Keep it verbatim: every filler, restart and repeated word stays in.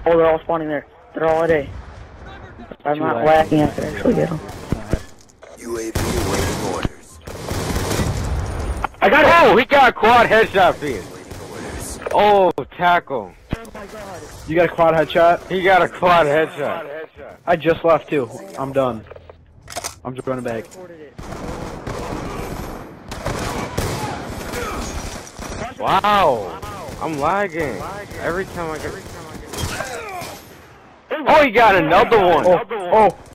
Oh, they're all spawning there. They're all at A. I'm Too not laggy. lacking. I can actually get them. U A V awaiting orders. I got it! Oh, he got a quad headshot for you. Oh, tackle. You got a quad headshot? He got a quad headshot. I just left too. I'm done. I'm just running back. Wow. I'm lagging. Every time I get... Oh, he got another one. Oh, oh.